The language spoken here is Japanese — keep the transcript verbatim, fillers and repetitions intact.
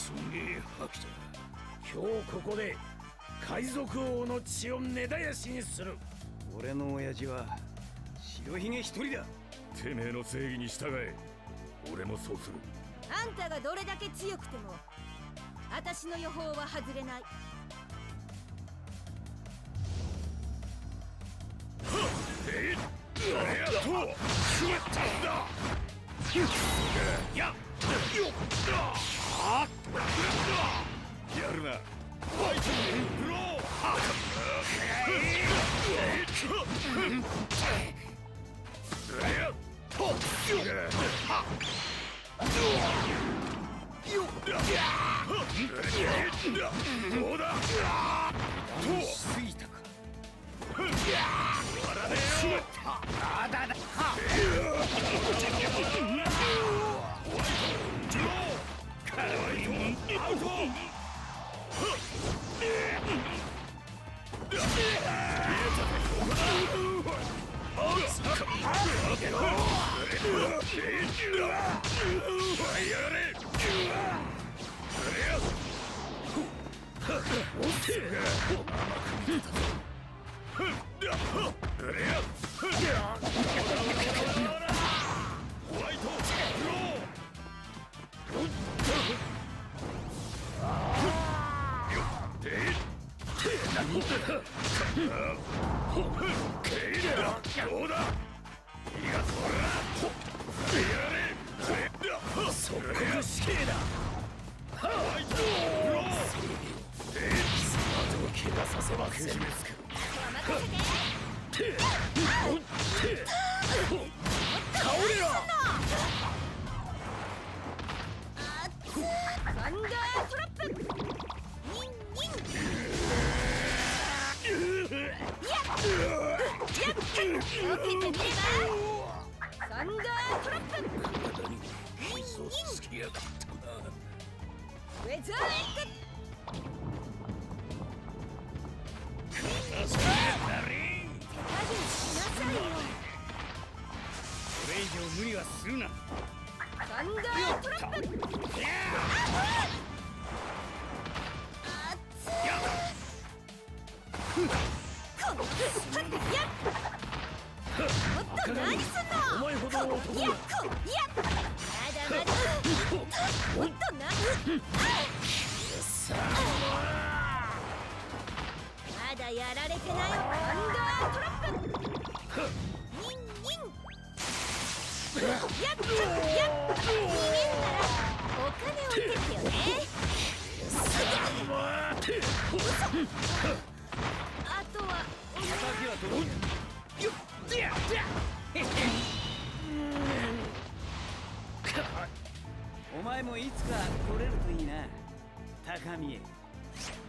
すげえ覇気だ。今日ここで海賊王の血を根絶やしにする。 俺の親父は白ひげ一人だ。 てめえの正義に従え。俺もそうする。 あんたがどれだけ強くても私の予報は外れない。 えっ、あれやとしまったんだ。やっよっあっやるな。ファイトブロー。どうだ。としすぎたか。終わらねえよ。あだだ。アウト。 お前もいつか取れるといいな、高見え。